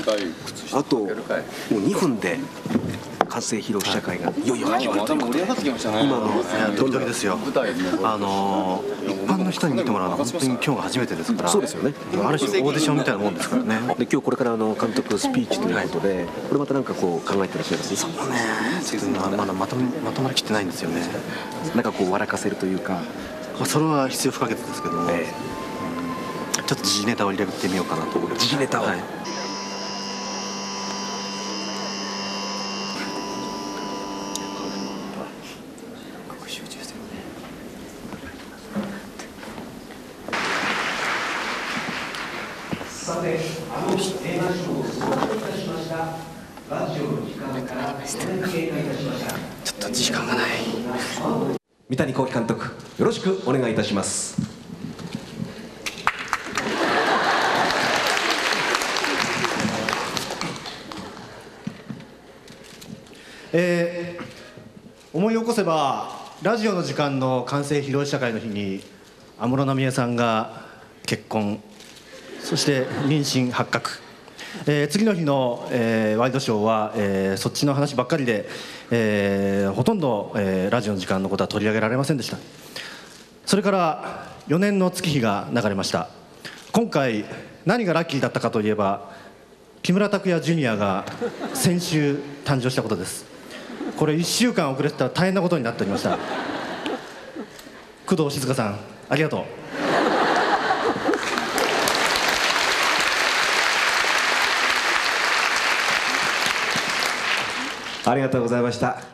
あともう2分で完成披露試写会がいよいよ始まるということで、今のドキドキですよ。一般の人に見てもらうのは本当に今日が初めてですから。 そうですよね。 ある種オーディションみたいなもんですからね。 で今日これから監督スピーチということで、これまたなんかこう考えてらっしゃいます？ そうね、ちょっとまだまとまりきってないんですよね。 なんかこう笑かせるというか、 それは必要不可欠ですけども、ちょっと時事ネタを入れてみようかなと思います。 時事ネタを、はい、 さて、映画賞を総合いたしましたラジオの時間から経過いたしました。 ちょっと時間がない。 三谷幸喜監督、よろしくお願いいたします。 思い起こせばラジオの時間の完成披露試写会の日に安室奈美恵さんが結婚、そして妊娠発覚、次の日の、ワイドショーは、そっちの話ばっかりで、ほとんど、ラジオの時間のことは取り上げられませんでした。それから4年の月日が流れました。今回何がラッキーだったかといえば、木村拓哉ジュニアが先週誕生したことです。これ1週間遅れてたら大変なことになっておりました。工藤静香さん、ありがとう。 ありがとうございました。